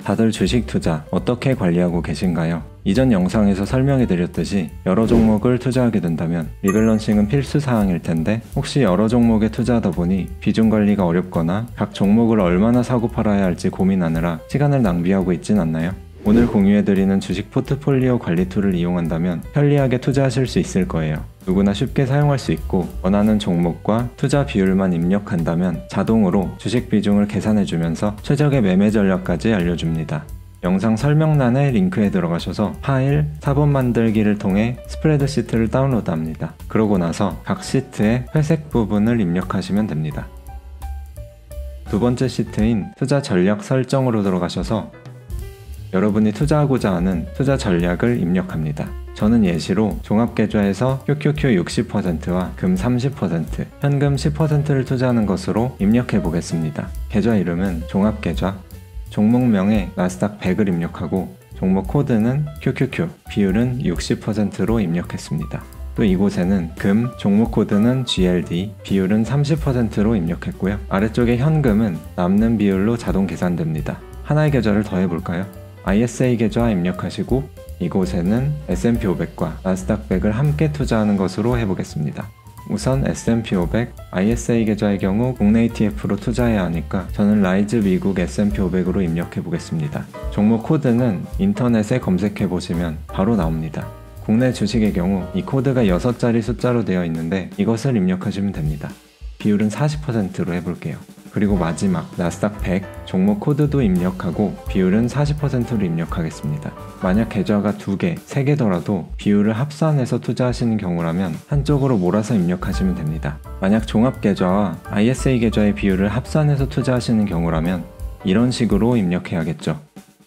다들 주식 투자 어떻게 관리하고 계신가요? 이전 영상에서 설명해드렸듯이 여러 종목을 투자하게 된다면 리밸런싱은 필수 사항일 텐데 혹시 여러 종목에 투자하다 보니 비중 관리가 어렵거나 각 종목을 얼마나 사고 팔아야 할지 고민하느라 시간을 낭비하고 있진 않나요? 오늘 공유해드리는 주식 포트폴리오 관리 툴을 이용한다면 편리하게 투자하실 수 있을 거예요. 누구나 쉽게 사용할 수 있고 원하는 종목과 투자 비율만 입력한다면 자동으로 주식 비중을 계산해주면서 최적의 매매 전략까지 알려줍니다. 영상 설명란에 링크에 들어가셔서 파일 4번 만들기를 통해 스프레드 시트를 다운로드합니다. 그러고 나서 각 시트의 회색 부분을 입력하시면 됩니다. 두 번째 시트인 투자 전략 설정으로 들어가셔서 여러분이 투자하고자 하는 투자 전략을 입력합니다. 저는 예시로 종합계좌에서 QQQ 60%와 금 30%, 현금 10%를 투자하는 것으로 입력해 보겠습니다. 계좌 이름은 종합계좌, 종목명에 나스닥 100을 입력하고 종목 코드는 QQQ, 비율은 60%로 입력했습니다. 또 이곳에는 금, 종목 코드는 GLD, 비율은 30%로 입력했고요. 아래쪽에 현금은 남는 비율로 자동 계산됩니다. 하나의 계좌를 더 해볼까요? ISA 계좌 입력하시고 이곳에는 S&P 500과 나스닥 100을 함께 투자하는 것으로 해보겠습니다. 우선 S&P 500, ISA 계좌의 경우 국내 ETF로 투자해야 하니까 저는 라이즈 미국 S&P 500으로 입력해 보겠습니다. 종목 코드는 인터넷에 검색해 보시면 바로 나옵니다. 국내 주식의 경우 이 코드가 6자리 숫자로 되어 있는데 이것을 입력하시면 됩니다. 비율은 40%로 해볼게요. 그리고 마지막 나스닥 100 종목 코드도 입력하고 비율은 40%로 입력하겠습니다. 만약 계좌가 2개, 3개더라도 비율을 합산해서 투자하시는 경우라면 한쪽으로 몰아서 입력하시면 됩니다. 만약 종합계좌와 ISA 계좌의 비율을 합산해서 투자하시는 경우라면 이런 식으로 입력해야겠죠.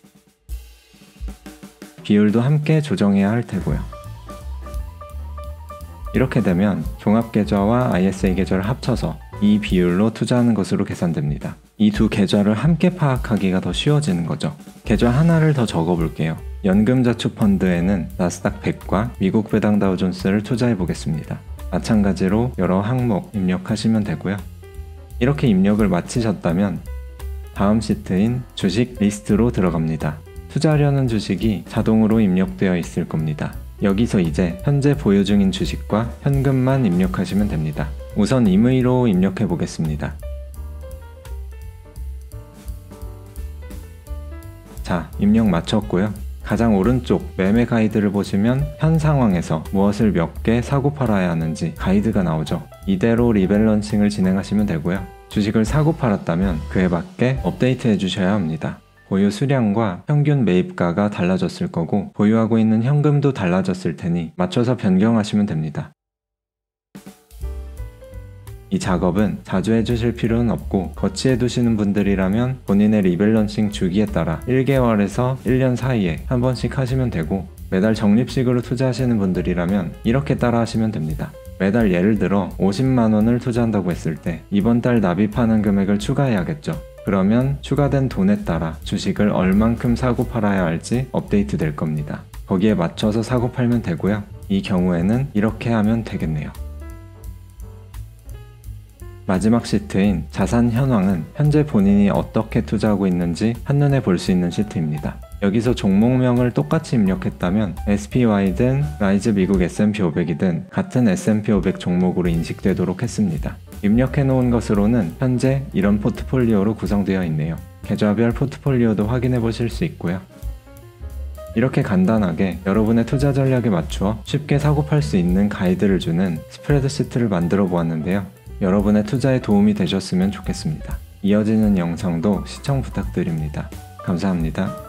비율도 함께 조정해야 할 테고요. 이렇게 되면 종합계좌와 ISA 계좌를 합쳐서 이 비율로 투자하는 것으로 계산됩니다. 이 두 계좌를 함께 파악하기가 더 쉬워지는 거죠. 계좌 하나를 더 적어볼게요. 연금저축펀드에는 나스닥 100과 미국 배당 다우존스를 투자해 보겠습니다. 마찬가지로 여러 항목 입력하시면 되고요. 이렇게 입력을 마치셨다면 다음 시트인 주식 리스트로 들어갑니다. 투자하려는 주식이 자동으로 입력되어 있을 겁니다. 여기서 이제 현재 보유 중인 주식과 현금만 입력하시면 됩니다. 우선 임의로 입력해 보겠습니다. 자, 입력 마쳤고요. 가장 오른쪽 매매 가이드를 보시면 현 상황에서 무엇을 몇 개 사고 팔아야 하는지 가이드가 나오죠. 이대로 리밸런싱을 진행하시면 되고요. 주식을 사고 팔았다면 그에 맞게 업데이트 해주셔야 합니다. 보유 수량과 평균 매입가가 달라졌을 거고 보유하고 있는 현금도 달라졌을 테니 맞춰서 변경하시면 됩니다. 이 작업은 자주 해주실 필요는 없고 거치해 두시는 분들이라면 본인의 리밸런싱 주기에 따라 1개월에서 1년 사이에 한 번씩 하시면 되고 매달 적립식으로 투자하시는 분들이라면 이렇게 따라 하시면 됩니다. 매달 예를 들어 50만원을 투자한다고 했을 때 이번 달 납입하는 금액을 추가해야겠죠. 그러면 추가된 돈에 따라 주식을 얼만큼 사고 팔아야 할지 업데이트 될 겁니다. 거기에 맞춰서 사고 팔면 되고요. 이 경우에는 이렇게 하면 되겠네요. 마지막 시트인 자산 현황은 현재 본인이 어떻게 투자하고 있는지 한눈에 볼 수 있는 시트입니다. 여기서 종목명을 똑같이 입력했다면 SPY든 라이즈 미국 S&P 500이든 같은 S&P 500 종목으로 인식되도록 했습니다. 입력해 놓은 것으로는 현재 이런 포트폴리오로 구성되어 있네요. 계좌별 포트폴리오도 확인해 보실 수 있고요. 이렇게 간단하게 여러분의 투자 전략에 맞추어 쉽게 사고 팔 수 있는 가이드를 주는 스프레드 시트를 만들어 보았는데요. 여러분의 투자에 도움이 되셨으면 좋겠습니다. 이어지는 영상도 시청 부탁드립니다. 감사합니다.